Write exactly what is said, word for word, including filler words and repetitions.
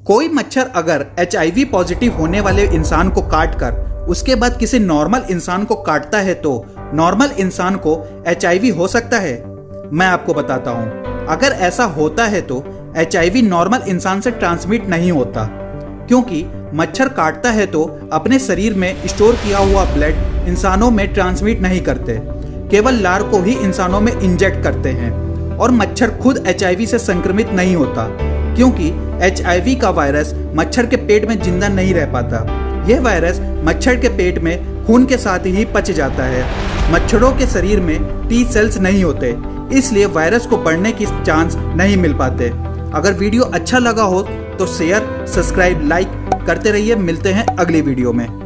कोई मच्छर अगर एच आई वी पॉजिटिव होने वाले इंसान को काट कर उसके बाद किसी नॉर्मल इंसान को काटता है तो नॉर्मल इंसान को एच आई वी हो सकता है? मैं आपको बताता हूँ। अगर ऐसा होता है तो एच आई वी नॉर्मल इंसान से ट्रांसमिट नहीं होता, क्योंकि मच्छर काटता है तो अपने शरीर में स्टोर किया हुआ ब्लड इंसानों में ट्रांसमिट नहीं करते, केवल लार को ही इंसानों में इंजेक्ट करते हैं। और मच्छर खुद एच आई वी से संक्रमित नहीं होता, क्योंकि एच आई वी का वायरस मच्छर के पेट में जिंदा नहीं रह पाता। यह वायरस मच्छर के पेट में खून के साथ ही पच जाता है। मच्छरों के शरीर में टी सेल्स नहीं होते, इसलिए वायरस को बढ़ने की चांस नहीं मिल पाते। अगर वीडियो अच्छा लगा हो तो शेयर, सब्सक्राइब, लाइक करते रहिए। मिलते हैं अगली वीडियो में।